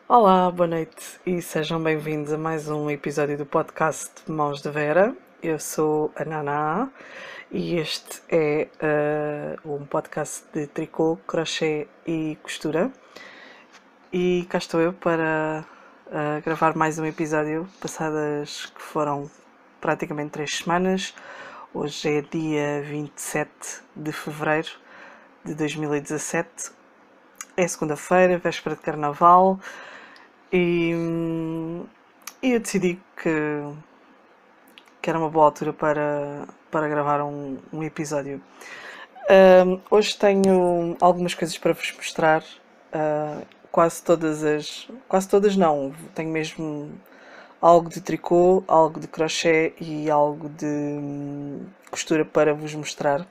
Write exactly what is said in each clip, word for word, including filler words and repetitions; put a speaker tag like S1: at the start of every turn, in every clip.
S1: Olá, boa noite e sejam bem-vindos a mais um episódio do podcast Mãos de Vera. Eu sou a Naná e este é uh, um podcast de tricô, crochê e costura. E cá estou eu para uh, gravar mais um episódio, passadas que foram praticamente três semanas. Hoje é dia vinte e sete de fevereiro de dois mil e dezassete. É segunda-feira, véspera de carnaval. E, e eu decidi que, que era uma boa altura para, para gravar um, um episódio. Um, hoje tenho algumas coisas para vos mostrar. Uh, quase todas as. Quase todas não. Tenho mesmo algo de tricô, algo de crochê e algo de hum, costura para vos mostrar.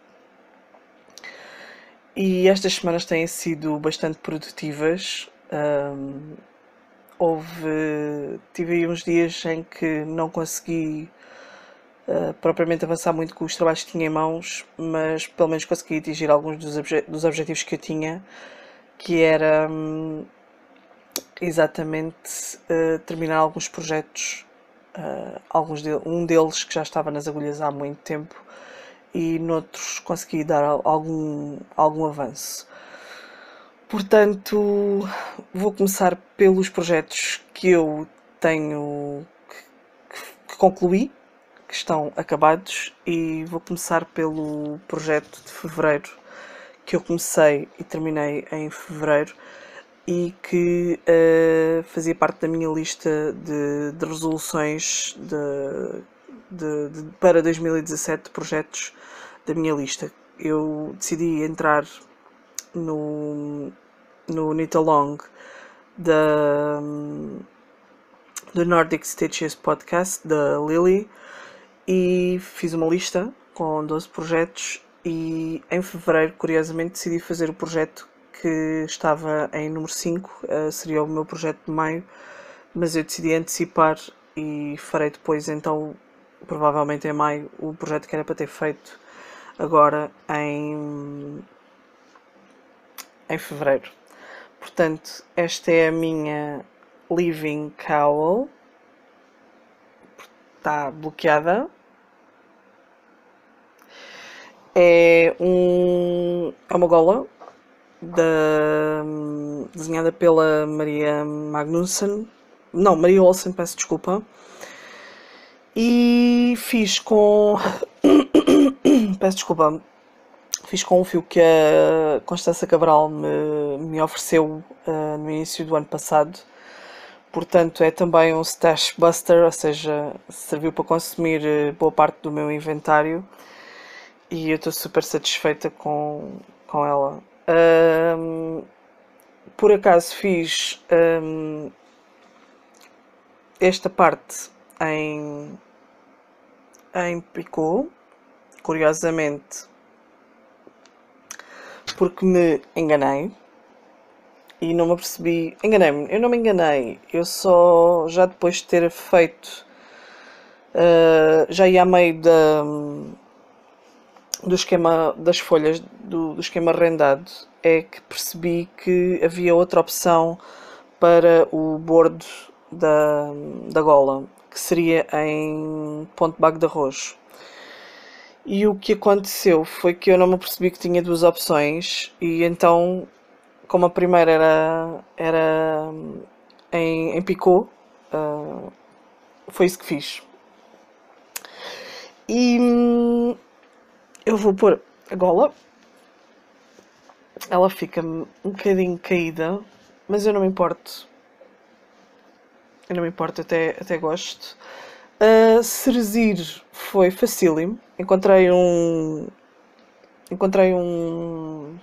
S1: E estas semanas têm sido bastante produtivas. Um, houve. Tive aí uns dias em que não consegui uh, propriamente avançar muito com os trabalhos que tinha em mãos, mas pelo menos consegui atingir alguns dos, obje dos objetivos que eu tinha, que era hum, exatamente uh, terminar alguns projetos, uh, alguns de, um deles que já estava nas agulhas há muito tempo e noutros consegui dar algum, algum avanço. Portanto, vou começar pelos projetos que eu tenho que, que concluí, que estão acabados, e vou começar pelo projeto de fevereiro, que eu comecei e terminei em fevereiro e que uh, fazia parte da minha lista de, de resoluções de, de, de, para dois mil e dezassete, projetos da minha lista. Eu decidi entrar no, no Knit Along da, do Nordic Stitches Podcast, da Lily, e fiz uma lista com doze projetos e em fevereiro, curiosamente, decidi fazer o projeto que estava em número cinco, uh, seria o meu projeto de maio, mas eu decidi antecipar e farei depois, então, provavelmente em maio, o projeto que era para ter feito agora em, em fevereiro. Portanto, esta é a minha Living Cowl, está bloqueada. É, um, é uma gola da, desenhada pela Maria Magnussen, não, Maria Olsen, peço desculpa, e fiz com peço desculpa fiz com um fio que a Constança Cabral me, me ofereceu uh, no início do ano passado. Portanto, é também um stash buster, ou seja, serviu para consumir boa parte do meu inventário e eu estou super satisfeita com, com ela. Um, por acaso fiz um, esta parte em, em picô, curiosamente, porque me enganei e não me apercebi. Enganei-me, eu não me enganei, eu só, já depois de ter feito, uh, já ia a meio da, do esquema das folhas, do, do esquema rendado, é que percebi que havia outra opção para o bordo da, da gola, que seria em ponto bago de arroz. E o que aconteceu foi que eu não me apercebi que tinha duas opções e então, como a primeira era, era em, em picô, uh, foi isso que fiz. E hum, eu vou pôr a gola. Ela fica um bocadinho caída, mas eu não me importo. Eu não me importo, até, até gosto. Uh, Cerzir foi facílimo. Encontrei um. Encontrei um.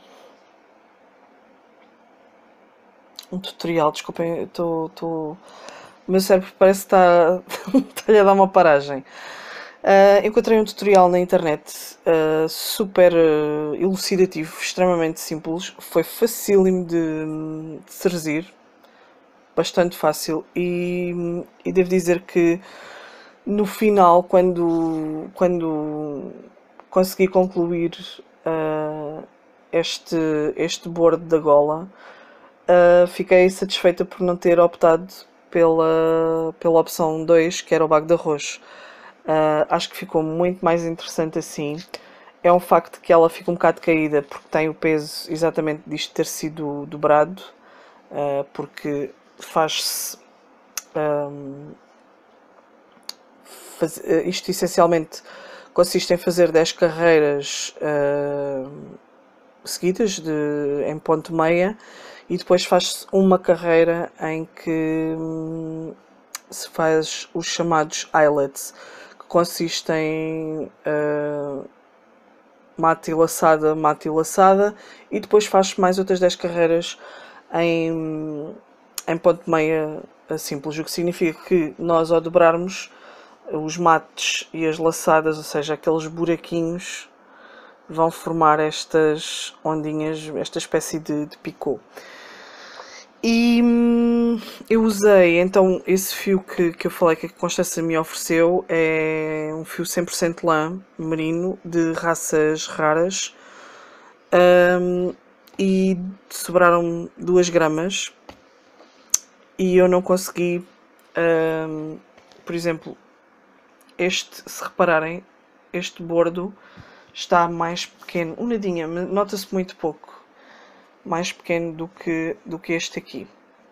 S1: Um tutorial, desculpem, estou. O meu cérebro parece que está, está a dar uma paragem. Uh, encontrei um tutorial na internet uh, super uh, elucidativo, extremamente simples. Foi facílimo de, de cerzir, bastante fácil. E, e devo dizer que no final, quando, quando consegui concluir uh, este, este bordo da gola, uh, fiquei satisfeita por não ter optado pela, pela opção dois, que era o bago de arroz. Uh, acho que ficou muito mais interessante assim. É um facto que ela fica um bocado caída porque tem o peso exatamente disto ter sido dobrado, uh, porque faz-se um, faz, uh, isto essencialmente consiste em fazer dez carreiras uh, seguidas de, em ponto meia, e depois faz-se uma carreira em que hum, se faz os chamados eyelets, que consistem em uh, mate e laçada, mate e laçada, e depois faz mais outras dez carreiras em, em ponto meia simples, o que significa que nós, ao dobrarmos os mates e as laçadas, ou seja, aqueles buraquinhos, vão formar estas ondinhas, esta espécie de, de picô. E hum, eu usei então esse fio que, que eu falei que a Constança me ofereceu, é um fio cem por cento lã merino de raças raras, um, e sobraram duas gramas e eu não consegui, um, por exemplo, este, se repararem, este bordo está mais pequeno, um nadinha, nota-se muito pouco, mais pequeno do que, do que este aqui.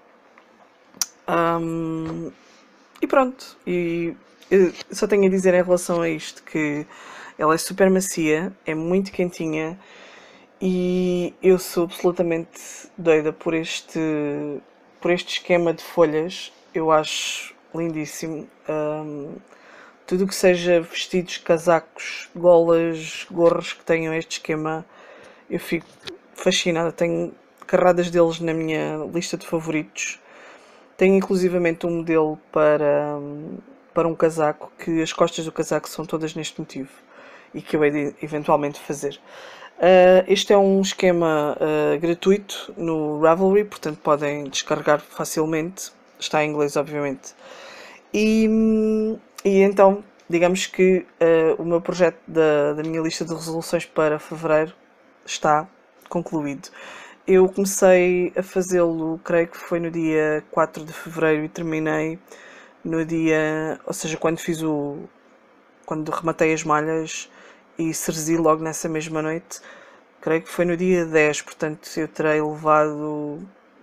S1: Um, e pronto, e eu só tenho a dizer em relação a isto que ela é super macia, é muito quentinha, e eu sou absolutamente doida por este, por este esquema de folhas. Eu acho lindíssimo. Um, tudo o que seja vestidos, casacos, golas, gorros que tenham este esquema, eu fico fascinada. Tenho carradas deles na minha lista de favoritos. Tenho inclusivamente um modelo para, para um casaco, que as costas do casaco são todas neste motivo e que eu hei de eventualmente fazer. Uh, este é um esquema uh, gratuito no Ravelry, portanto podem descarregar facilmente. Está em inglês, obviamente. E, e então, digamos que uh, o meu projeto da, da minha lista de resoluções para fevereiro está concluído. Eu comecei a fazê-lo, creio que foi no dia quatro de fevereiro, e terminei no dia, ou seja, quando fiz o, quando rematei as malhas e cerzei logo nessa mesma noite, creio que foi no dia dez, portanto eu terei levado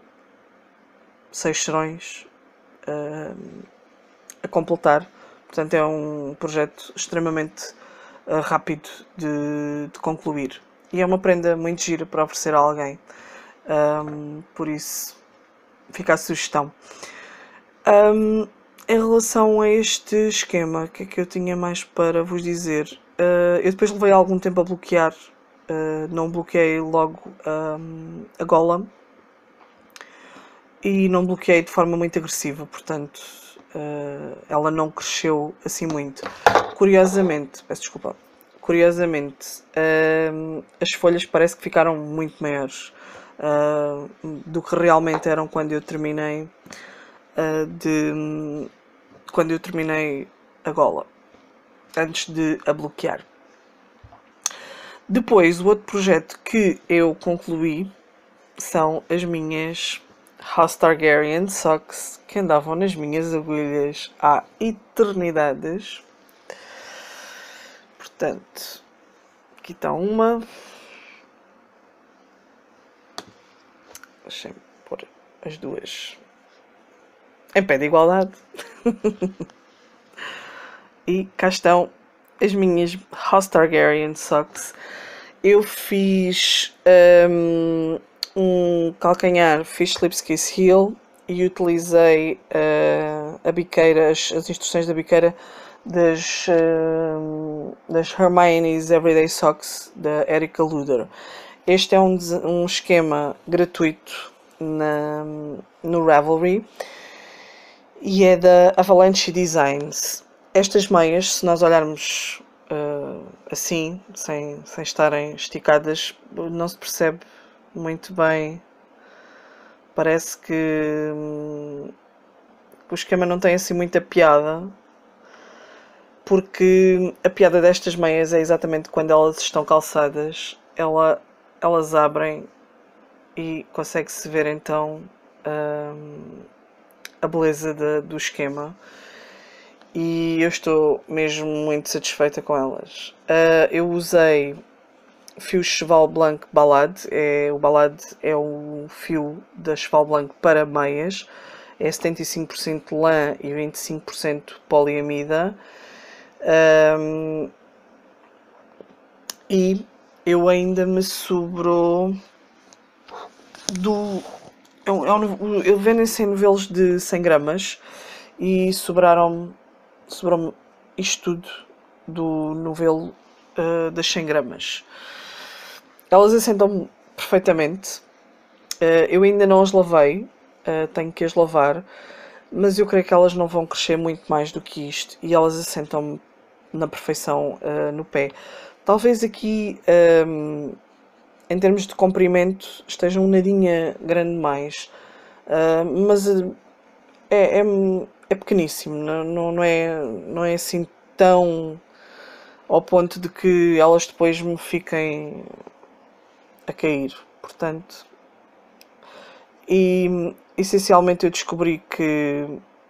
S1: seis serões uh, a completar. Portanto é um projeto extremamente uh, rápido de, de concluir. E é uma prenda muito gira para oferecer a alguém. Um, por isso, fica a sugestão. Um, em relação a este esquema, o que é que eu tinha mais para vos dizer? Uh, eu depois levei algum tempo a bloquear, uh, não bloqueei logo um, a gola e não bloqueei de forma muito agressiva, portanto uh, ela não cresceu assim muito. Curiosamente, peço desculpa, curiosamente uh, as folhas parece que ficaram muito maiores uh, do que realmente eram quando eu terminei uh, de quando eu terminei a gola, antes de a bloquear. Depois, o outro projeto que eu concluí são as minhas House Targaryen Socks, que andavam nas minhas agulhas há eternidades. Portanto, aqui está uma. Deixem-me pôr as duas em pé de igualdade. E cá estão as minhas House Targaryen Socks. Eu fiz um, um calcanhar, fiz Slipskiss Heel e utilizei uh, a biqueira, as, as instruções da biqueira das, uh, das Hermione's Everyday Socks da Erica Luder. Este é um, um esquema gratuito na, no Ravelry e é da Avalanche Designs. Estas meias, se nós olharmos uh, assim, sem, sem estarem esticadas, não se percebe muito bem. Parece que hum, o esquema não tem assim muita piada, porque a piada destas meias é exatamente quando elas estão calçadas, ela, elas abrem e consegue-se ver então um, a beleza de, do esquema. E eu estou mesmo muito satisfeita com elas. Uh, eu usei fio Cheval Blanc Ballade, é, o Ballade é o fio da Cheval Blanc para meias, é setenta e cinco por cento lã e vinte e cinco por cento poliamida. Um, e eu ainda me sobrou do... É um, é um, eu vendem-se em novelos de cem gramas e sobraram-me sobrou isto tudo do novelo uh, das cem gramas. Elas assentam perfeitamente. Uh, eu ainda não as lavei, uh, tenho que as lavar, mas eu creio que elas não vão crescer muito mais do que isto e elas assentam na perfeição uh, no pé. Talvez aqui, um, em termos de comprimento, esteja um nadinha grande mais, uh, mas uh, é, é, é pequeníssimo, não, não, é, não é assim tão ao ponto de que elas depois me fiquem a cair, portanto, e essencialmente eu descobri que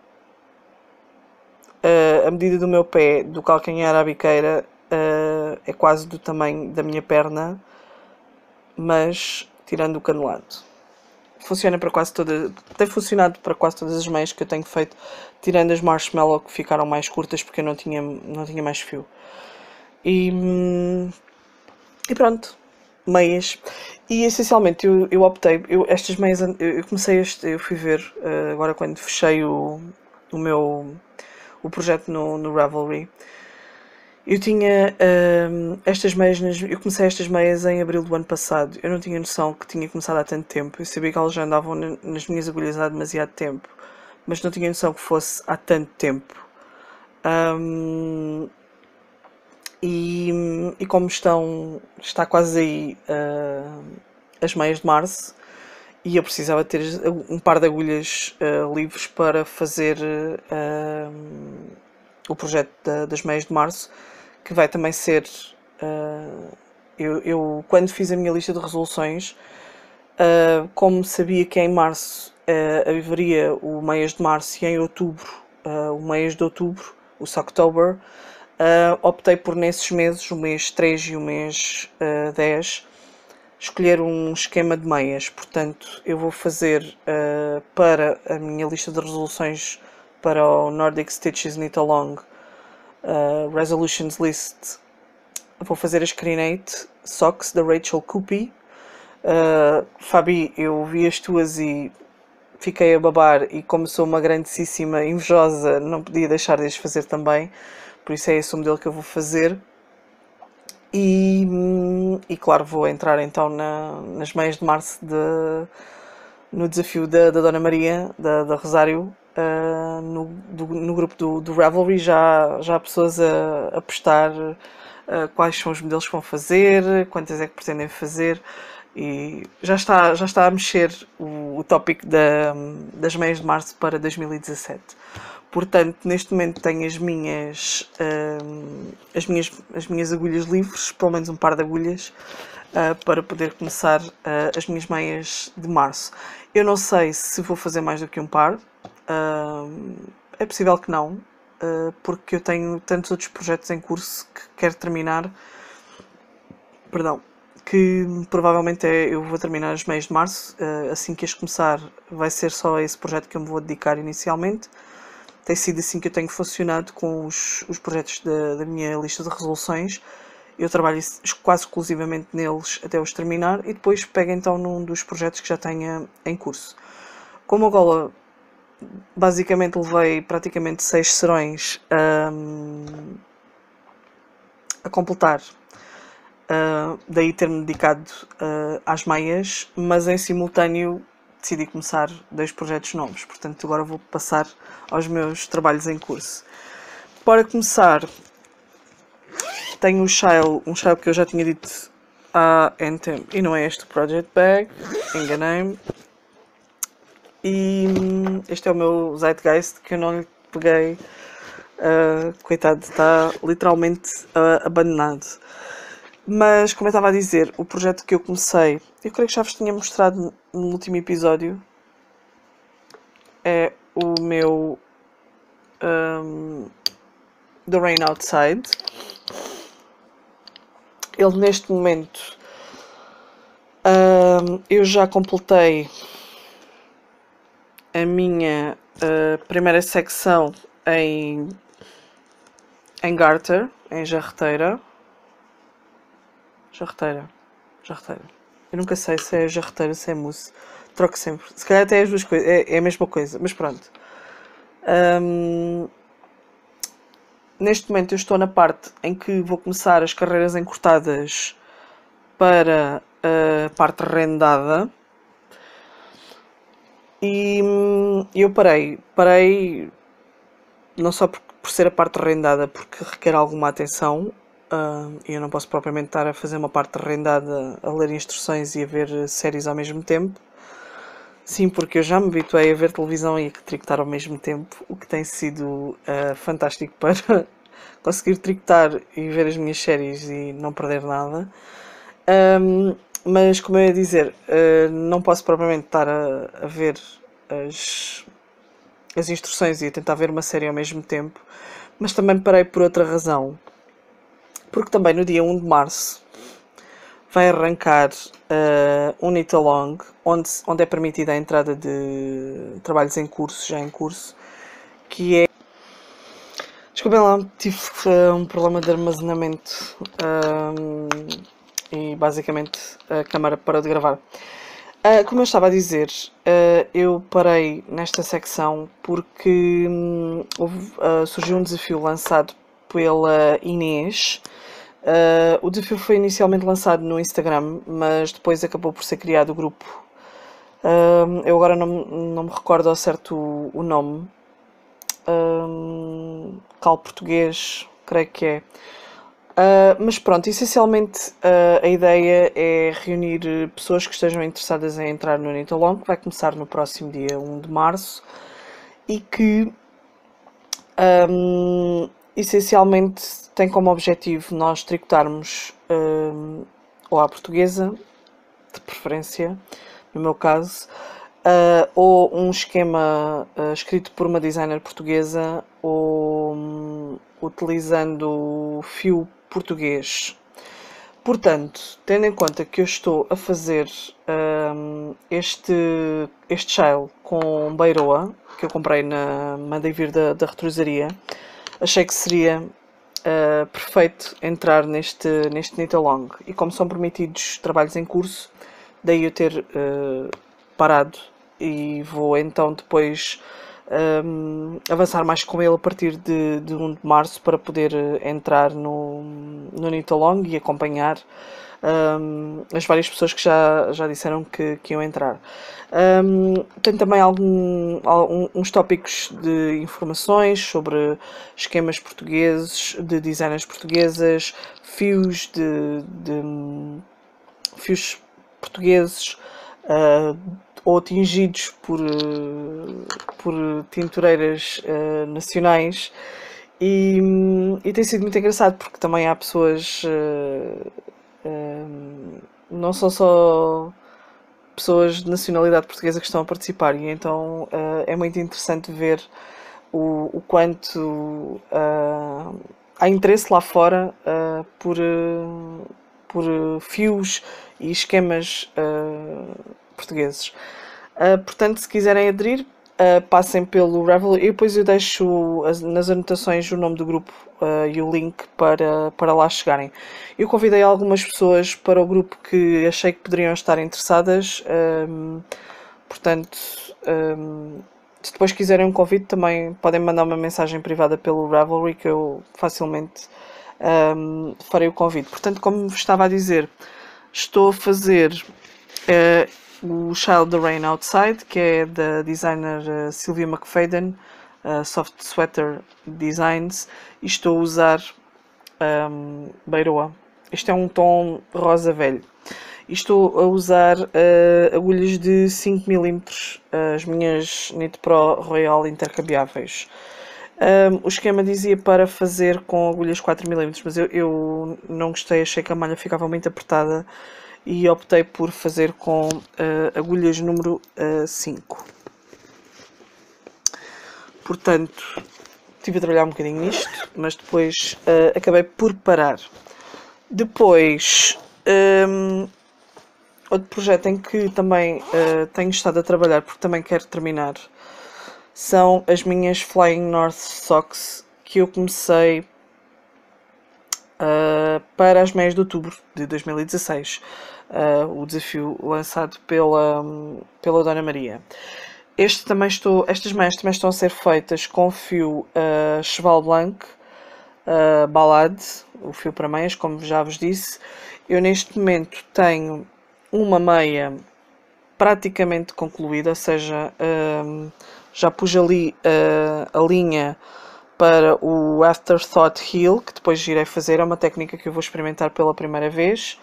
S1: uh, a medida do meu pé, do calcanhar à biqueira, uh, é quase do tamanho da minha perna, mas tirando o canelado. Funciona para quase todas, tem funcionado para quase todas as meias que eu tenho feito, tirando as marshmallow que ficaram mais curtas porque eu não tinha, não tinha mais fio. E, e pronto, meias. E essencialmente eu, eu optei, eu, estas meias, eu, eu comecei, este, eu fui ver uh, agora quando fechei o, o meu o projeto no, no Ravelry. Eu tinha um, estas meias, nas, eu comecei estas meias em abril do ano passado. Eu não tinha noção que tinha começado há tanto tempo. Eu sabia que elas já andavam nas minhas agulhas há demasiado tempo, mas não tinha noção que fosse há tanto tempo. Um, e, e como estão, está quase aí uh, as meias de março, e eu precisava ter um par de agulhas uh, livres para fazer uh, o projeto da, das meias de março, que vai também ser... Uh, eu, eu, quando fiz a minha lista de resoluções, uh, como sabia que em março uh, haveria o meias de março e em outubro uh, o meias de outubro, o Socktober, uh, optei por nesses meses, o mês três e o mês uh, dez, escolher um esquema de meias. Portanto, eu vou fazer uh, para a minha lista de resoluções para o Nordic Stitches Knit Along uh, Resolutions List, vou fazer as Crinate Socks da Rachel Coopy. Uh, Fabi, eu vi as tuas e fiquei a babar, e como sou uma grandíssima invejosa, não podia deixar de as fazer também, por isso é esse o modelo que eu vou fazer. E, e claro, vou entrar então na, nas meias de março de, no desafio da, da Dona Maria, da, da Rosário, uh, no, do, no grupo do, do Ravelry. Já, já há pessoas a, a postar uh, quais são os modelos que vão fazer, quantas é que pretendem fazer, e já está, já está a mexer o, o tópico da, das meias de março para dois mil e dezassete. Portanto, neste momento tenho as minhas, uh, as minhas, as minhas agulhas livres, pelo menos um par de agulhas, uh, para poder começar uh, as minhas meias de março. Eu não sei se vou fazer mais do que um par, uh, é possível que não, uh, porque eu tenho tantos outros projetos em curso que quero terminar, perdão, que provavelmente é, eu vou terminar as meias de março, uh, assim que as começar vai ser só a esse projeto que eu me vou dedicar inicialmente. Tem sido assim que eu tenho funcionado com os, os projetos da, da minha lista de resoluções. Eu trabalho quase exclusivamente neles até os terminar e depois pego então num dos projetos que já tenha em curso. Como agora basicamente levei praticamente seis serões um, a completar, uh, daí ter-me dedicado uh, às meias, mas em simultâneo decidi começar dois projetos novos, portanto agora vou passar aos meus trabalhos em curso. Para começar, tenho um shell, um shell que eu já tinha dito há N tempo, e não é este o Project Bag, enganei-me. E este é o meu Zeitgeist que eu não lhe peguei, uh, coitado, está literalmente uh, abandonado. Mas, como eu estava a dizer, o projeto que eu comecei, eu creio que já vos tinha mostrado no último episódio, é o meu um, The Rain Outside. Ele neste momento um, eu já completei a minha uh, primeira secção em, em Garter, em jarreteira. Jarreteira. Jarreteira. Eu nunca sei se é jarreteira, se é mousse. Troco sempre. Se calhar até as duas coisas. É, é a mesma coisa, mas pronto. Um, neste momento eu estou na parte em que vou começar as carreiras encurtadas para a parte rendada. E eu parei. Parei não só por, por ser a parte rendada, porque requer alguma atenção. Uh, eu não posso propriamente estar a fazer uma parte rendada, a ler instruções e a ver séries ao mesmo tempo. Sim, porque eu já me habituei a ver televisão e a tricotar ao mesmo tempo, o que tem sido uh, fantástico para conseguir tricotar e ver as minhas séries e não perder nada. Um, mas, como eu ia dizer, uh, não posso propriamente estar a, a ver as, as instruções e a tentar ver uma série ao mesmo tempo, mas também parei por outra razão. Porque também no dia um de março vai arrancar uh, um knit along, onde, onde é permitida a entrada de trabalhos em curso, já em curso, que é... Desculpem lá, tive uh, um problema de armazenamento um, e basicamente a câmara parou de gravar. Uh, como eu estava a dizer, uh, eu parei nesta secção porque um, houve, uh, surgiu um desafio lançado pela Inês. Uh, o desafio foi inicialmente lançado no Instagram, mas depois acabou por ser criado o grupo. Uh, eu agora não, não me recordo ao certo o, o nome. Uh, Cal Português, creio que é. Uh, mas pronto, essencialmente uh, a ideia é reunir pessoas que estejam interessadas em entrar no knit along, que vai começar no próximo dia um de março, e que um, essencialmente tem como objetivo nós tricotarmos um, ou à portuguesa, de preferência, no meu caso, uh, ou um esquema uh, escrito por uma designer portuguesa, ou um, utilizando fio português. Portanto, tendo em conta que eu estou a fazer um, este, este shell com beiroa, que eu comprei na mandei vir da, da retrosaria, achei que seria uh, perfeito entrar neste, neste knit along. E como são permitidos trabalhos em curso, daí eu ter uh, parado e vou então depois um, avançar mais com ele a partir de, de um de março para poder entrar no, no knit along e acompanhar um, as várias pessoas que já, já disseram que, que iam entrar. Um, tenho também algum, algum, uns tópicos de informações sobre esquemas portugueses, de designers portuguesas, fios de, de fios portugueses uh, ou tingidos por, uh, por tintureiras uh, nacionais, e, e tem sido muito engraçado porque também há pessoas, uh, uh, não são só pessoas de nacionalidade portuguesa que estão a participar, e então uh, é muito interessante ver o, o quanto uh, há interesse lá fora uh, por, uh, por uh, fios e esquemas uh, portugueses. Uh, portanto, se quiserem aderir, uh, passem pelo Ravelry, e depois eu deixo as, nas anotações o nome do grupo uh, e o link para, para lá chegarem. Eu convidei algumas pessoas para o grupo que achei que poderiam estar interessadas, um, portanto, um, se depois quiserem um convite, também podem mandar uma mensagem privada pelo Ravelry, que eu facilmente um, farei o convite. Portanto, como vos estava a dizer, estou a fazer uh, o Child the Rain Outside, que é da designer uh, Sylvia McFadden, uh, Soft Sweater Designs, e estou a usar um, beiroa. Este é um tom rosa velho. E estou a usar uh, agulhas de cinco milímetros, uh, as minhas Knit Pro Royal intercambiáveis. Um, o esquema dizia para fazer com agulhas quatro milímetros, mas eu, eu não gostei, achei que a malha ficava muito apertada e optei por fazer com uh, agulhas número uh, cinco. Portanto, estive a trabalhar um bocadinho nisto, mas depois uh, acabei por parar. Depois, um, outro projeto em que também uh, tenho estado a trabalhar, porque também quero terminar, são as minhas Flying North Socks, que eu comecei uh, para as meias de outubro de dois mil e dezasseis. Uh, o desafio lançado pela, um, pela Dona Maria. Este também estou, estas meias também estão a ser feitas com fio uh, Cheval Blanc, uh, Balade, o fio para meias, como já vos disse. Eu neste momento tenho uma meia praticamente concluída, ou seja, uh, já pus ali uh, a linha para o Afterthought Heel, que depois irei fazer, é uma técnica que eu vou experimentar pela primeira vez.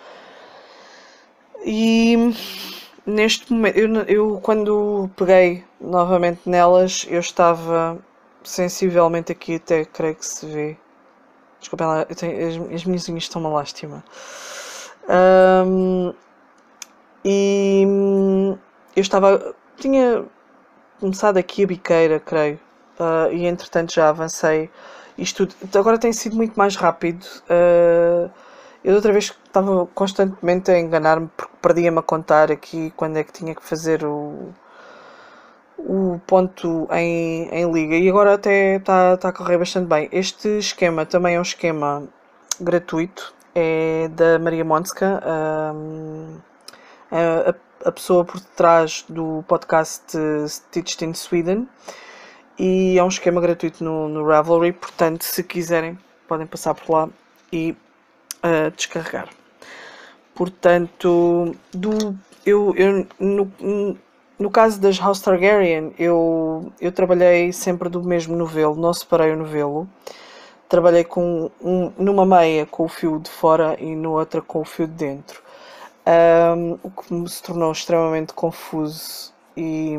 S1: E neste momento, eu, eu quando peguei novamente nelas, eu estava sensivelmente aqui, até creio que se vê. Desculpem lá, eu tenho, as, as minhas unhas estão uma lástima. Um, e eu estava, tinha começado aqui a biqueira, creio, uh, e entretanto já avancei. Isto tudo, agora tem sido muito mais rápido. Uh, eu da outra vez estava constantemente a enganar-me porque perdia-me a contar aqui quando é que tinha que fazer o, o ponto em, em liga, e agora até está tá a correr bastante bem. Este esquema também é um esquema gratuito, é da Maria Monska, um, a, a pessoa por trás do podcast Stitched in Sweden, e é um esquema gratuito no, no Ravelry, portanto se quiserem podem passar por lá e uh, descarregar. Portanto, do, eu, eu, no, no caso das House Targaryen, eu, eu trabalhei sempre do mesmo novelo, não separei o novelo. Trabalhei com um, numa meia com o fio de fora e no outra com o fio de dentro. Um, o que me se tornou extremamente confuso e,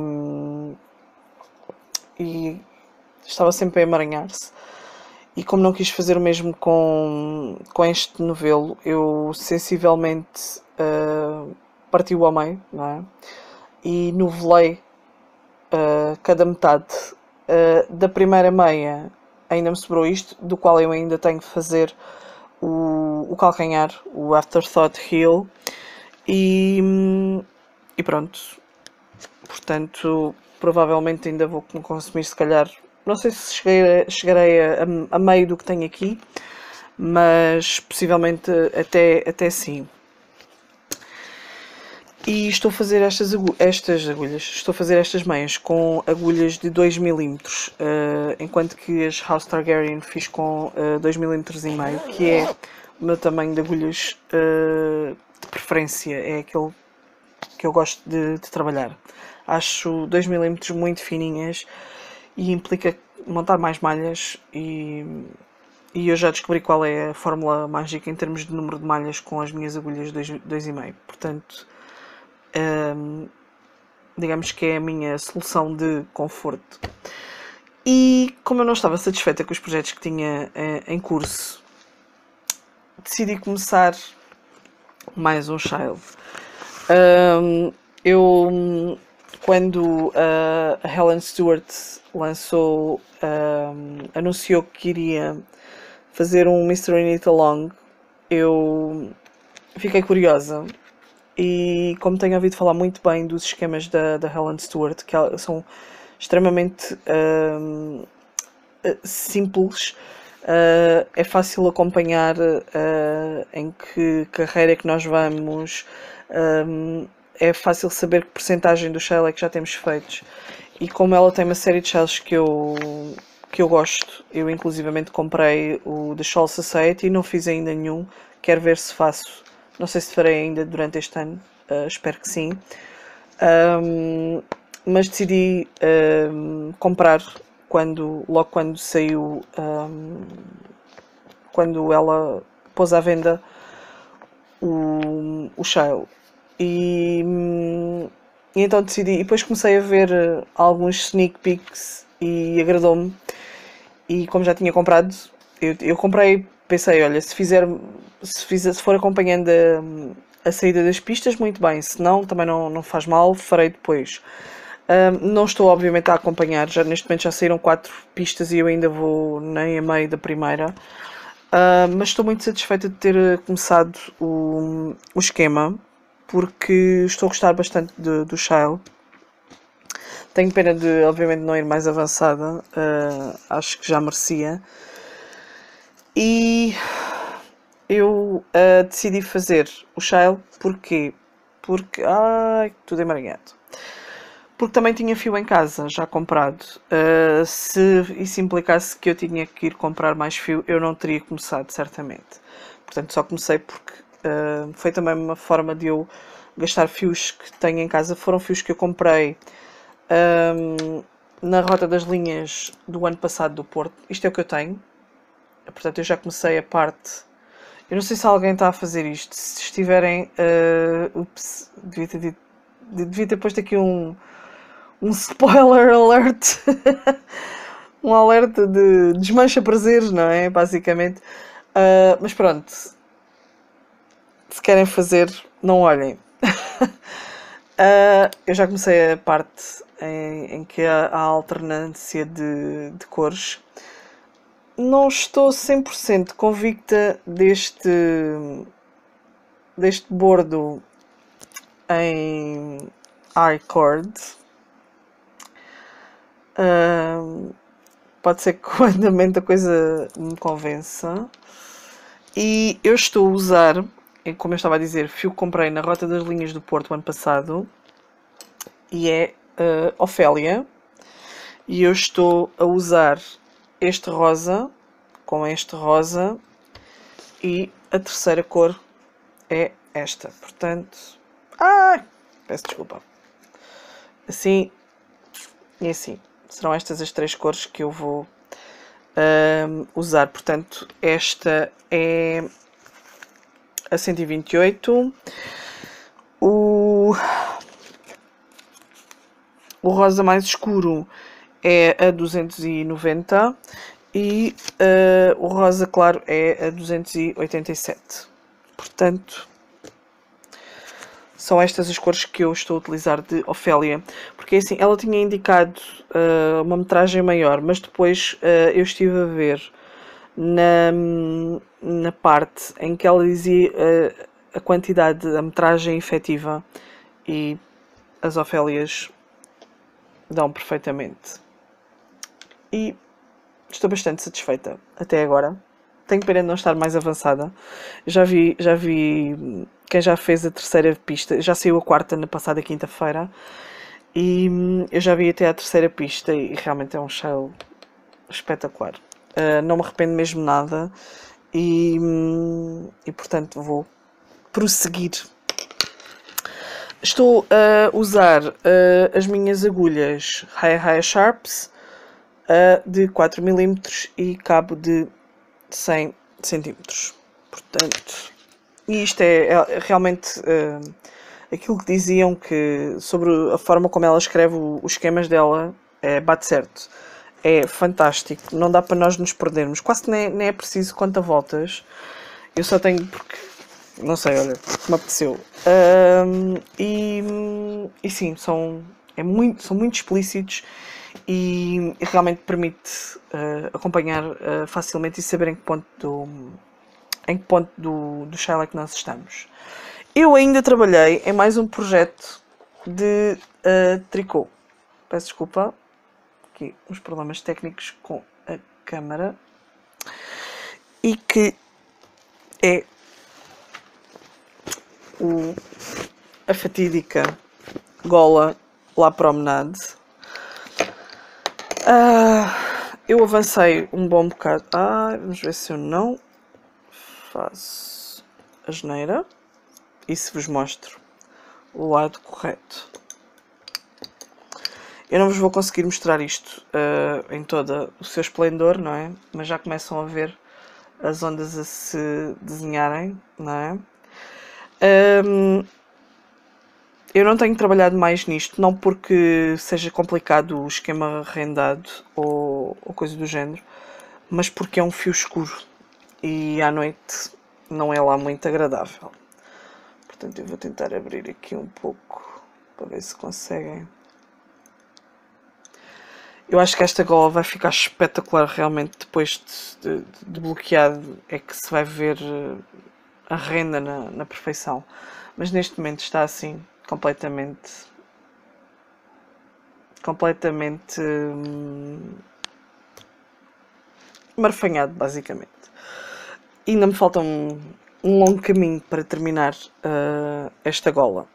S1: e estava sempre a emaranhar-se. E como não quis fazer o mesmo com, com este novelo, eu sensivelmente uh, parti-o ao meio, não é? E novelei uh, cada metade. Uh, da primeira meia ainda me sobrou isto, do qual eu ainda tenho que fazer o, o calcanhar, o Afterthought Heel. E, e pronto. Portanto, provavelmente ainda vou consumir, se calhar, não sei se cheguei, chegarei a, a, a meio do que tenho aqui, mas possivelmente até, até sim. E estou a fazer estas, agu estas agulhas, estou a fazer estas meias com agulhas de dois milímetros, uh, enquanto que as House Targaryen fiz com uh, dois milímetros e meio, que é o meu tamanho de agulhas uh, de preferência, é aquele que eu gosto de, de trabalhar. Acho dois milímetros muito fininhas e implica montar mais malhas, e, e eu já descobri qual é a fórmula mágica em termos de número de malhas com as minhas agulhas dois e meio. Portanto, um, digamos que é a minha solução de conforto. E como eu não estava satisfeita com os projetos que tinha uh, em curso, decidi começar mais um child. Um, eu, quando uh, a Helen Stewart lançou, um, anunciou que iria fazer um Mystery Knit Along, eu fiquei curiosa. E como tenho ouvido falar muito bem dos esquemas da, da Helen Stewart, que são extremamente um, simples, uh, é fácil acompanhar uh, em que carreira é que nós vamos, um, é fácil saber que porcentagem do shell é que já temos feitos. E como ela tem uma série de shells que eu, que eu gosto, eu inclusivamente comprei o The Shawl Society e não fiz ainda nenhum, quero ver se faço. Não sei se farei ainda durante este ano, uh, espero que sim. Um, mas decidi um, comprar quando, logo quando saiu, um, quando ela pôs à venda o, o shell. E, e então decidi, e depois comecei a ver alguns sneak peeks e agradou-me. E como já tinha comprado, eu, eu comprei, pensei, olha, se fizer, se, fizer, se for acompanhando a, a saída das pistas, muito bem, se não, também não, não faz mal, farei depois. Um, não estou obviamente a acompanhar, já neste momento já saíram quatro pistas e eu ainda vou nem a meio da primeira. Uh, mas estou muito satisfeita de ter começado o, o esquema, porque estou a gostar bastante de, do Shale. Tenho pena de, obviamente, não ir mais avançada, uh, acho que já merecia. E eu uh, decidi fazer o Shale, porquê? Porque, ai, tudo emaranhado. Porque também tinha fio em casa, já comprado. Uh, se isso implicasse que eu tinha que ir comprar mais fio, eu não teria começado, certamente. Portanto, só comecei porque uh, foi também uma forma de eu gastar fios que tenho em casa. Foram fios que eu comprei um, na Rota das Linhas do ano passado do Porto. Isto é o que eu tenho. Portanto, eu já comecei a parte... Eu não sei se alguém está a fazer isto. Se estiverem... Uh, ups, devia ter, dito, devia ter posto aqui um... um spoiler alert, um alerta de desmancha prazeres, não é? Basicamente. Uh, mas pronto, se querem fazer, não olhem. uh, eu já comecei a parte em, em que há, há alternância de, de cores. Não estou cem por cento convicta deste, deste bordo em I-Cord. Uh, pode ser que o andamento da coisa me convença. E eu estou a usar, como eu estava a dizer, fio que comprei na Rota das Linhas do Porto ano passado. E é uh, Ofélia. E eu estou a usar este rosa com este rosa. E a terceira cor é esta. Portanto... Ah! Peço desculpa. Assim e assim. Serão estas as três cores que eu vou um, usar. Portanto, esta é a cento e vinte e oito. O, o rosa mais escuro é a duzentos e noventa. E uh, o rosa claro é a duzentos e oitenta e sete. Portanto... são estas as cores que eu estou a utilizar de Ofélia. Porque assim, ela tinha indicado uh, uma metragem maior, mas depois uh, eu estive a ver na, na parte em que ela dizia uh, a quantidade, a metragem efetiva, e as Ofélias dão perfeitamente. E estou bastante satisfeita até agora. Tenho pena de não estar mais avançada. Já vi, já vi quem já fez a terceira pista. Já saiu a quarta na passada quinta-feira. E eu já vi até a terceira pista e realmente é um show espetacular. Uh, não me arrependo mesmo nada. E, e portanto vou prosseguir. Estou a usar uh, as minhas agulhas High High Sharps uh, de quatro milímetros e cabo de cem centímetros. Portanto, e isto é, é realmente uh, aquilo que diziam que sobre a forma como ela escreve o, os esquemas dela, é, bate certo. É fantástico, não dá para nós nos perdermos. Quase nem, nem é preciso conta voltas. Eu só tenho porque, não sei, olha, me apeteceu. Uh, e, e sim, são, é muito, são muito explícitos. E realmente permite uh, acompanhar uh, facilmente e saber em que ponto do, em que ponto do, do Shale é que nós estamos. Eu ainda trabalhei em mais um projeto de uh, tricô. Peço desculpa, aqui uns problemas técnicos com a câmara. E que é o, a fatídica gola La Promenade. Uh, eu avancei um bom bocado. Ah, vamos ver se eu não faço asneira e se vos mostro o lado correto. Eu não vos vou conseguir mostrar isto uh, em todo o seu esplendor, não é? Mas já começam a ver as ondas a se desenharem, não é? Um, Eu não tenho trabalhado mais nisto, não porque seja complicado o esquema rendado ou, ou coisa do género, mas porque é um fio escuro e à noite não é lá muito agradável. Portanto, eu vou tentar abrir aqui um pouco para ver se conseguem. Eu acho que esta gola vai ficar espetacular realmente depois de, de, de bloqueado, é que se vai ver a renda na, na perfeição. Mas neste momento está assim, completamente completamente hum, marfanhado, basicamente. E ainda me falta um, um longo caminho para terminar uh, esta gola.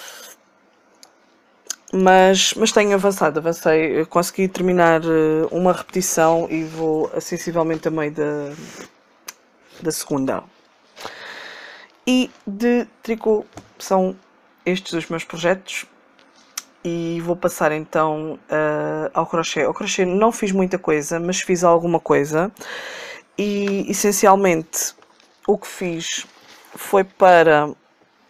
S1: Mas, mas tenho avançado, avancei, eu consegui terminar uh, uma repetição e vou sensivelmente a meio da, da segunda. E de tricô são estes os meus projetos. E vou passar então uh, ao crochê. Ao crochê não fiz muita coisa, mas fiz alguma coisa. E essencialmente o que fiz foi para uh,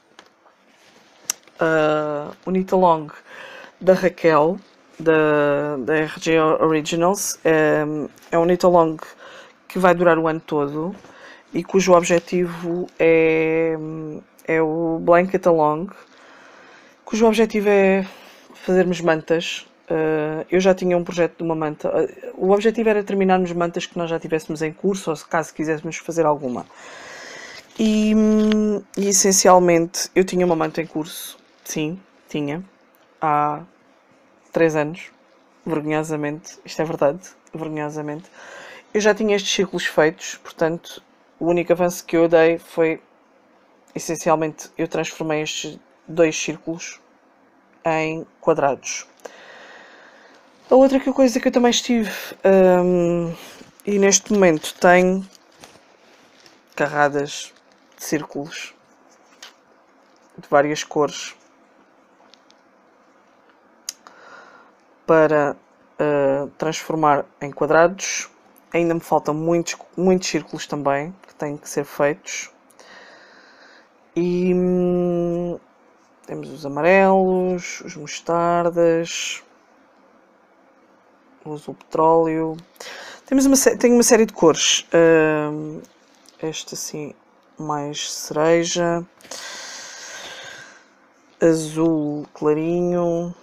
S1: o Knit Along da Raquel, da, da R G Originals. É, é um Knit Along que vai durar o ano todo e cujo objetivo é, é o Blanket Along, cujo objetivo é fazermos mantas. Uh, eu já tinha um projeto de uma manta. Uh, o objetivo era terminarmos mantas que nós já tivéssemos em curso, ou se caso quiséssemos fazer alguma. E, e essencialmente eu tinha uma manta em curso. Sim, tinha. Há três anos. Vergonhosamente. Isto é verdade. Vergonhosamente. Eu já tinha estes círculos feitos, portanto, o único avanço que eu dei foi, essencialmente, eu transformei estes dois círculos em quadrados. A outra coisa que eu também estive um, e neste momento tenho carradas de círculos de várias cores para uh, transformar em quadrados. Ainda me faltam muitos, muitos círculos também que têm que ser feitos. E hum, temos os amarelos, os mostardas, o azul petróleo. Temos uma, tenho uma série de cores. Uh, este assim, mais cereja. Azul clarinho.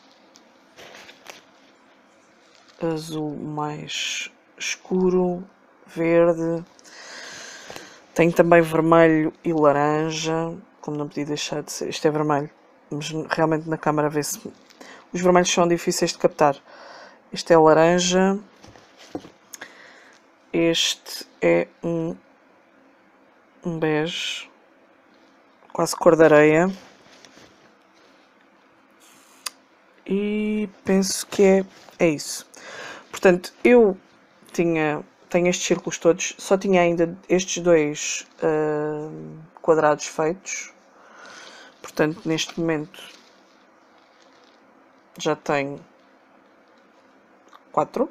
S1: Azul mais escuro. Verde. Tenho também vermelho e laranja. Como não podia deixar de ser. Este é vermelho. Mas realmente na câmara vê-se. Os vermelhos são difíceis de captar. Este é laranja. Este é um, um bege. Quase cor de areia. E penso que é, é isso. Portanto, eu tinha, tenho estes círculos todos. Só tinha ainda estes dois uh, quadrados feitos. Portanto, neste momento já tenho quatro.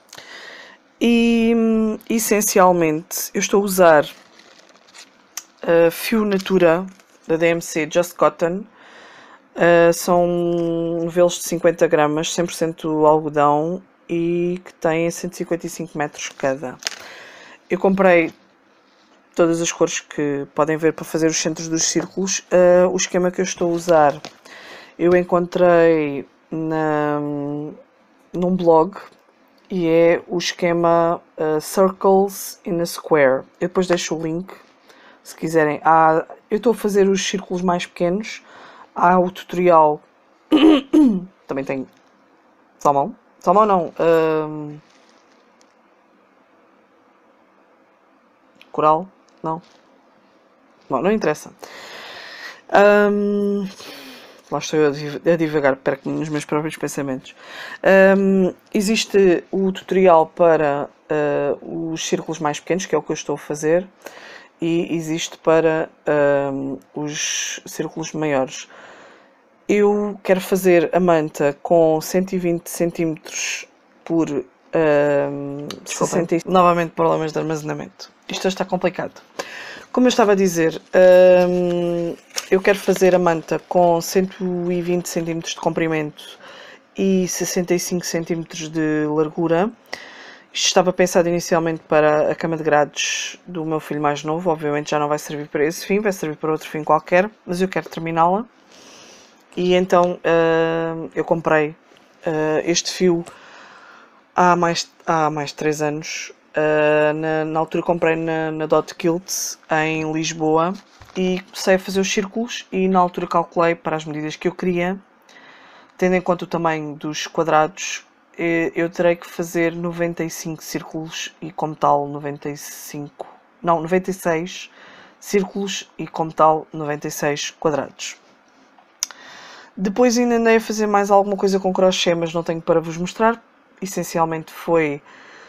S1: E essencialmente eu estou a usar uh, fio Natura da D M C Just Cotton. Uh, são novelos de cinquenta gramas, cem por cento algodão e que têm cento e cinquenta e cinco metros cada. Eu comprei todas as cores que podem ver para fazer os centros dos círculos. Uh, o esquema que eu estou a usar eu encontrei na, num blog e é o esquema uh, Circles in a Square. Eu depois deixo o link se quiserem. Há, eu estou a fazer os círculos mais pequenos. Há o tutorial. Também tem salmão. Salmão não. Um... Coral? Não. Bom, não interessa. Um... Lá estou eu a divagar, perco-me nos meus próprios pensamentos. Um... Existe o tutorial para uh, os círculos mais pequenos, que é o que eu estou a fazer. E existe para um, os círculos maiores. Eu quero fazer a manta com cento e vinte centímetros por um, sessenta. Novamente problemas de armazenamento. Isto está complicado. Como eu estava a dizer, um, eu quero fazer a manta com cento e vinte centímetros de comprimento e sessenta e cinco centímetros de largura. Isto estava pensado inicialmente para a cama de grades do meu filho mais novo, obviamente já não vai servir para esse fim, vai servir para outro fim qualquer, mas eu quero terminá-la. E então uh, eu comprei uh, este fio há mais, há mais de três anos. Uh, na, na altura comprei na, na Dot Kilt em Lisboa e comecei a fazer os círculos e na altura calculei para as medidas que eu queria, tendo em conta o tamanho dos quadrados, eu terei que fazer noventa e cinco círculos e como tal noventa e cinco, não, noventa e seis círculos e como tal noventa e seis quadrados. Depois ainda andei a fazer mais alguma coisa com crochê, mas não tenho para vos mostrar. Essencialmente foi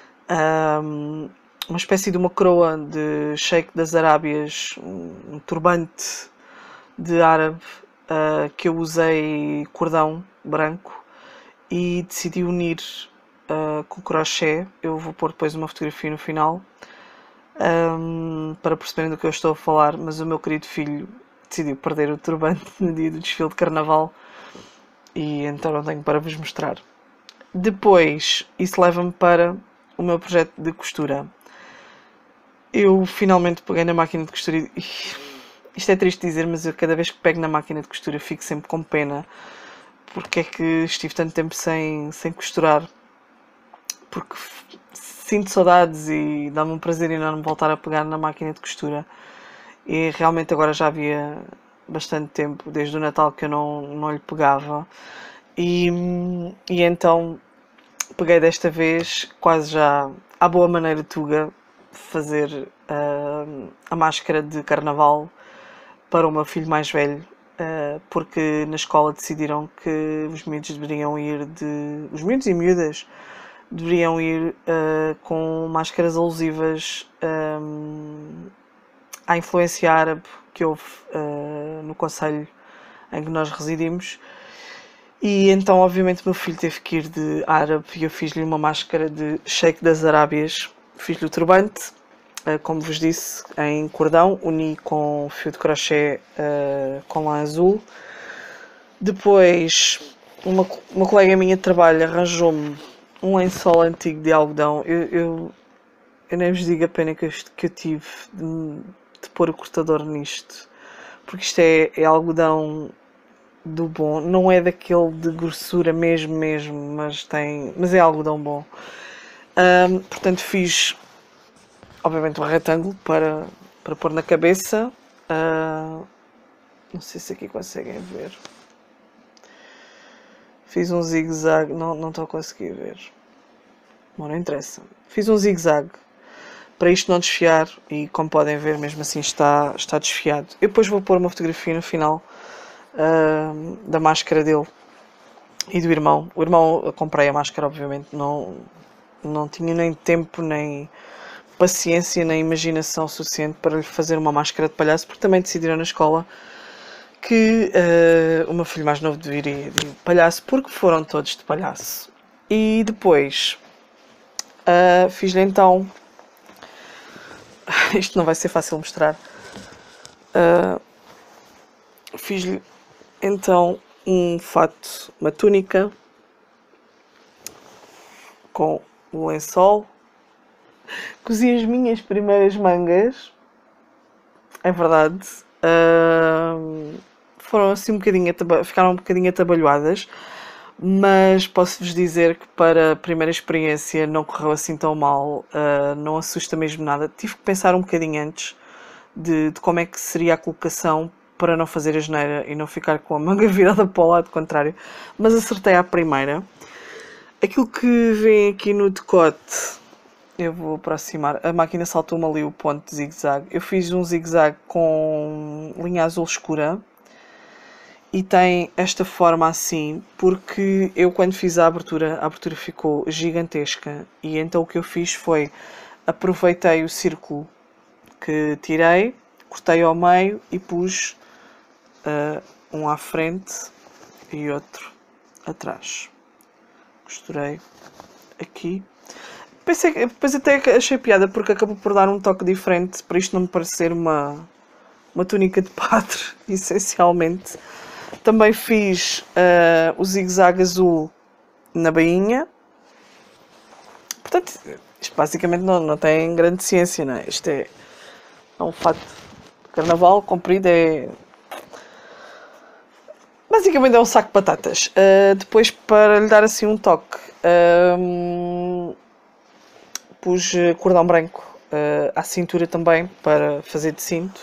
S1: um, uma espécie de uma coroa de Sheikh das Arábias, um turbante de árabe uh, que eu usei cordão branco e decidi unir uh, com crochê. Eu vou pôr depois uma fotografia no final um, para perceberem do que eu estou a falar, mas o meu querido filho decidiu perder o turbante no dia do desfile de carnaval e então não tenho para vos mostrar. Depois, isso leva-me para o meu projeto de costura. Eu finalmente peguei na máquina de costura e... Isto é triste dizer, mas eu cada vez que pego na máquina de costura fico sempre com pena. Porque é que estive tanto tempo sem, sem costurar. Porque sinto saudades e dá-me um prazer enorme voltar a pegar na máquina de costura. E realmente agora já havia bastante tempo, desde o Natal, que eu não, não lhe pegava. E, e então peguei desta vez, quase já à boa maneira tuga, fazer uh, a máscara de carnaval para o meu filho mais velho, uh, porque na escola decidiram que os miúdos deveriam ir de... os miúdos e miúdas deveriam ir uh, com máscaras alusivas um, à influência árabe que houve uh, no concelho em que nós residimos. E então, obviamente, o meu filho teve que ir de árabe e eu fiz-lhe uma máscara de Sheikh das Arábias. Fiz-lhe o turbante, como vos disse, em cordão, uni com fio de crochê uh, com lã azul. Depois, uma, uma colega minha de trabalho arranjou-me um lençol antigo de algodão. Eu, eu, eu nem vos digo a pena que eu, que eu tive de, de pôr o cortador nisto, porque isto é, é algodão do bom, não é daquele de grossura mesmo, mesmo, mas tem, mas é algodão bom. Um, portanto fiz, obviamente, um retângulo para, para pôr na cabeça. Uh, não sei se aqui conseguem ver. Fiz um zigue-zague, não, não estou a conseguir ver. Bom, não interessa. Fiz um zigue-zague para isto não desfiar e, como podem ver, mesmo assim está, está desfiado. Eu depois vou pôr uma fotografia no final Uh, da máscara dele e do irmão. O irmão, eu comprei a máscara, obviamente, não, não tinha nem tempo, nem paciência, nem imaginação suficiente para lhe fazer uma máscara de palhaço, porque também decidiram na escola que uh, o meu filho mais novo deveria ir de palhaço, porque foram todos de palhaço. E depois uh, fiz-lhe então, isto não vai ser fácil mostrar, uh, fiz-lhe então um fato, uma túnica com o lençol. Cozi as minhas primeiras mangas, é verdade. Uh, foram assim um bocadinho, ficaram um bocadinho atabalhoadas, mas posso-vos dizer que para a primeira experiência não correu assim tão mal, uh, não assusta mesmo nada. Tive que pensar um bocadinho antes de, de como é que seria a colocação para não fazer asneira e não ficar com a manga virada para o lado contrário, mas acertei à primeira. Aquilo que vem aqui no decote, eu vou aproximar, a máquina saltou-me ali o ponto de zigue-zague. Eu fiz um zigue-zague com linha azul escura e tem esta forma assim, porque eu quando fiz a abertura, a abertura ficou gigantesca e então o que eu fiz foi, aproveitei o círculo que tirei, cortei ao meio e pus Uh, um à frente e outro atrás. Costurei aqui. Pensei, depois até achei piada porque acabou por dar um toque diferente para isto não me parecer uma, uma túnica de padre, essencialmente. Também fiz uh, o zigue-zague azul na bainha. Portanto, Isto basicamente não, não tem grande ciência, não é? Isto é, é um fato de carnaval comprido, é. Basicamente é um saco de batatas. Uh, depois, para lhe dar assim um toque, um, pus cordão branco uh, à cintura também, para fazer de cinto.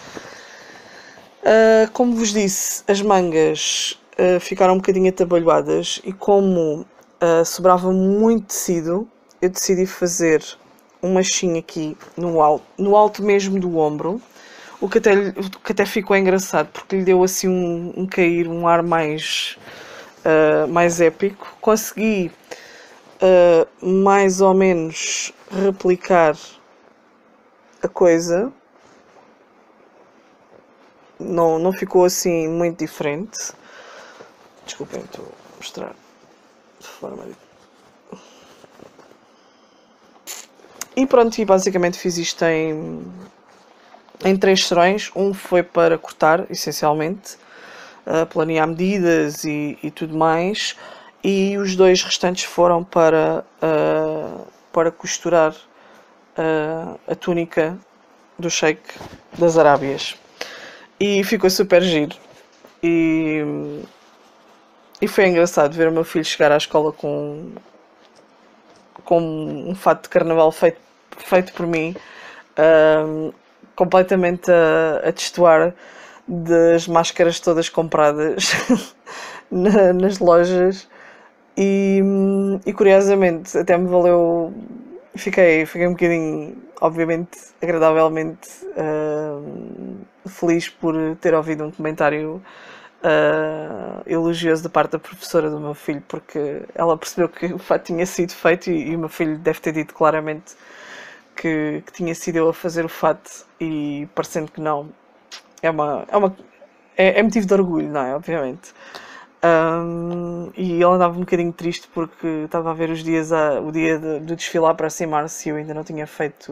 S1: Uh, como vos disse, as mangas uh, ficaram um bocadinho atabalhoadas e como uh, sobrava muito tecido, eu decidi fazer um machinho aqui no alto, no alto mesmo do ombro, o que até, o que até ficou engraçado, porque lhe deu assim um, um cair, um ar mais, uh, mais épico. Consegui uh, mais ou menos replicar a coisa. Não, não ficou assim muito diferente. Desculpem, estou a mostrar de forma. E pronto, e basicamente fiz isto em, em três serões. Um foi para cortar, essencialmente, uh, planear medidas e, e tudo mais. E os dois restantes foram para, uh, para costurar uh, a túnica do Sheik das Arábias. E ficou super giro. E, e foi engraçado ver o meu filho chegar à escola com, com um fato de carnaval feito, feito por mim, um, completamente a, a destoar das máscaras todas compradas na, nas lojas. E, e curiosamente até me valeu. Fiquei, fiquei um bocadinho, obviamente, agradavelmente uh, feliz por ter ouvido um comentário uh, elogioso da parte da professora do meu filho, porque ela percebeu que o fato tinha sido feito e, e o meu filho deve ter dito claramente que, que tinha sido eu a fazer o fato, e parecendo que não, é, uma, é, uma, é, é motivo de orgulho, não é? Obviamente. Um, e ele andava um bocadinho triste porque estava a ver os dias a, o dia de, de desfilar para aproximar-se e eu ainda não tinha feito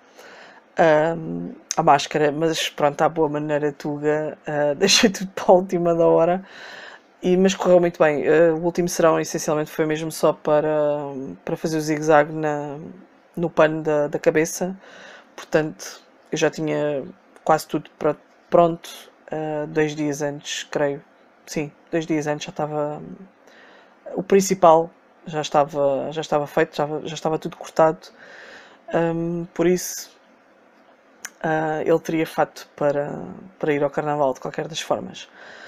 S1: um, a máscara, mas pronto, à boa maneira Tuga, uh, deixei tudo para a última da hora, e, mas correu muito bem. Uh, o último serão essencialmente foi mesmo só para, para fazer o zigue-zague na, no pano da, da cabeça, portanto eu já tinha quase tudo pronto uh, dois dias antes, creio. Sim, dois dias antes já estava. O principal já estava, já estava feito, já, já estava tudo cortado. Um, por isso, uh, ele teria fato para, para ir ao carnaval de qualquer das formas.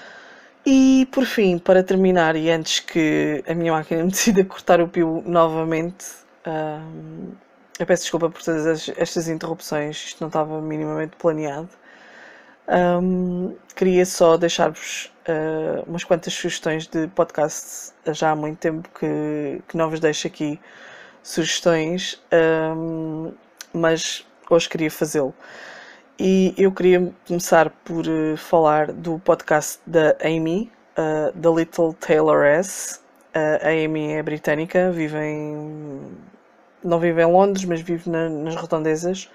S1: E por fim, para terminar, e antes que a minha máquina me decida cortar o pio novamente, um, eu peço desculpa por todas estas interrupções, isto não estava minimamente planeado. Um, queria só deixar-vos uh, umas quantas sugestões de podcast. Já há muito tempo que, que não vos deixo aqui sugestões, um, mas hoje queria fazê-lo. E eu queria começar por uh, falar do podcast da Amy, uh, The Little Tailoress. Uh, a Amy é britânica, vive em... não vive em Londres, mas vive na, nas redondezas.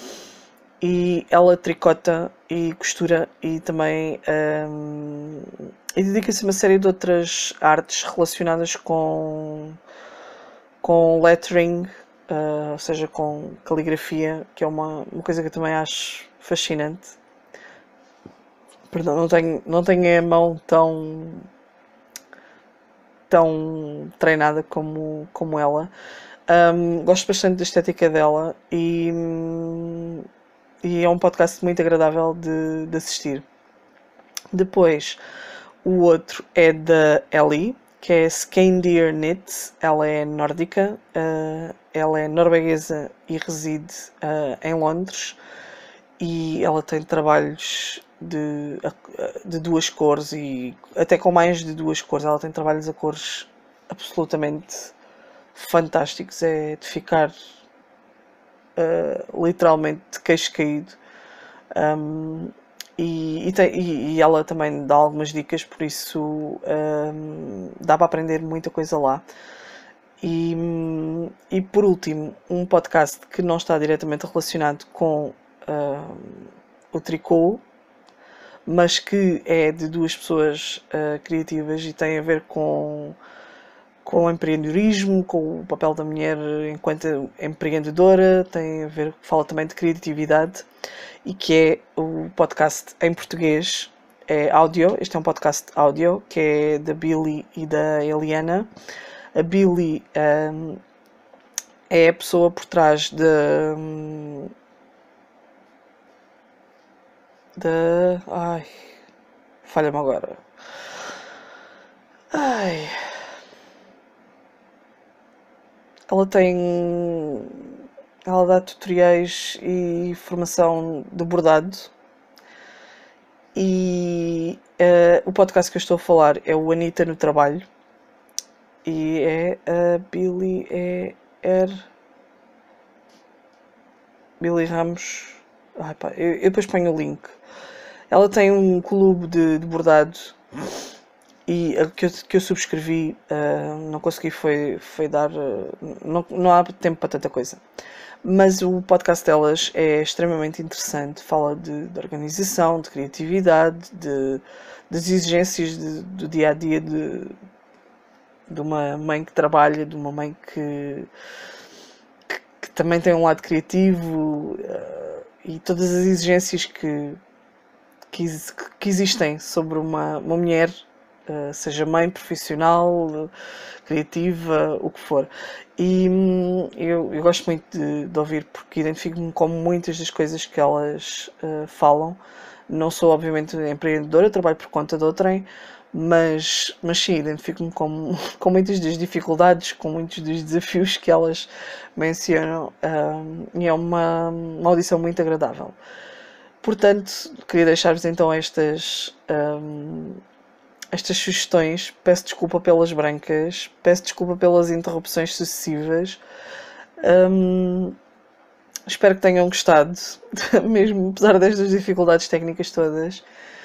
S1: E ela tricota e costura e também um, e dedica-se a uma série de outras artes relacionadas com, com lettering, uh, ou seja, com caligrafia, que é uma, uma coisa que eu também acho fascinante. Perdão, não tenho, não tenho a mão tão, tão treinada como, como ela. Um, gosto bastante da estética dela e... E é um podcast muito agradável de, de assistir. Depois, o outro é da Ellie, que é Skandir Knit. Ela é nórdica, uh, ela é norueguesa e reside uh, em Londres. E ela tem trabalhos de, de duas cores e até com mais de duas cores. Ela tem trabalhos a cores absolutamente fantásticos. É de ficar Uh, literalmente de queixo caído, um, e, e, tem, e, e ela também dá algumas dicas, por isso um, dá para aprender muita coisa lá. E, e por último, um podcast que não está diretamente relacionado com uh, o tricô, mas que é de duas pessoas uh, criativas e tem a ver com com o empreendedorismo, com o papel da mulher enquanto empreendedora, tem a ver, fala também de criatividade, e que é o podcast em português, é áudio, este é um podcast áudio, que é da Billy e da Eliana. A Billy um, é a pessoa por trás de... Um, de... Ai... Falha-me agora. Ai... Ela tem... Ela dá tutoriais e formação de bordado. E uh, o podcast que eu estou a falar é o Anitta no Trabalho. E é a Billy... É... Er... Billy Ramos... Ai, pá, eu, eu depois ponho o link. Ela tem um clube de, de bordado e a que eu, que eu subscrevi, uh, não consegui foi, foi dar... Uh, não, não há tempo para tanta coisa. Mas o podcast delas é extremamente interessante. Fala de, de organização, de criatividade, de, das exigências de, do dia-a-dia de, de uma mãe que trabalha, de uma mãe que, que, que também tem um lado criativo, uh, e todas as exigências que, que, que existem sobre uma, uma mulher, uh, seja mãe, profissional, criativa, o que for. E hum, eu, eu gosto muito de, de ouvir, porque identifico-me com muitas das coisas que elas uh, falam. Não sou, obviamente, empreendedora, trabalho por conta de outrem, mas, mas sim, identifico-me com, com muitas das dificuldades, com muitos dos desafios que elas mencionam, um, e é uma, uma audição muito agradável. Portanto, queria deixar-vos então estas... Um, estas sugestões. Peço desculpa pelas brancas, peço desculpa pelas interrupções sucessivas. Hum, espero que tenham gostado, mesmo apesar destas dificuldades técnicas todas.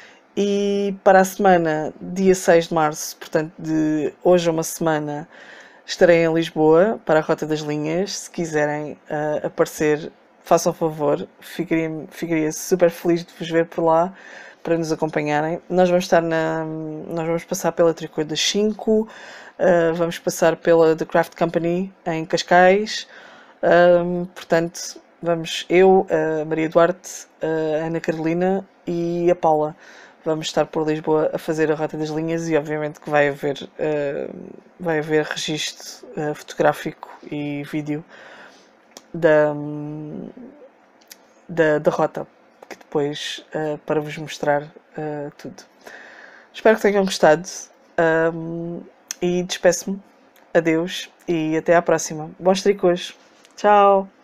S1: E para a semana, dia seis de março, portanto de hoje a uma semana, estarei em Lisboa para a Rota das Linhas. Se quiserem uh, aparecer, façam favor, ficaria, ficaria super feliz de vos ver por lá, para nos acompanharem. Nós vamos estar na... Nós vamos passar pela Tricô das cinco, uh, vamos passar pela The Craft Company em Cascais, um, portanto, vamos eu, a Maria Duarte, a Ana Carolina e a Paula. Vamos estar por Lisboa a fazer a Rota das Linhas e obviamente que vai haver, uh, vai haver registro uh, fotográfico e vídeo da, da, da rota, que depois uh, para vos mostrar uh, tudo. Espero que tenham gostado, um, e despeço-me. Adeus e até à próxima. Bons tricôs. Tchau!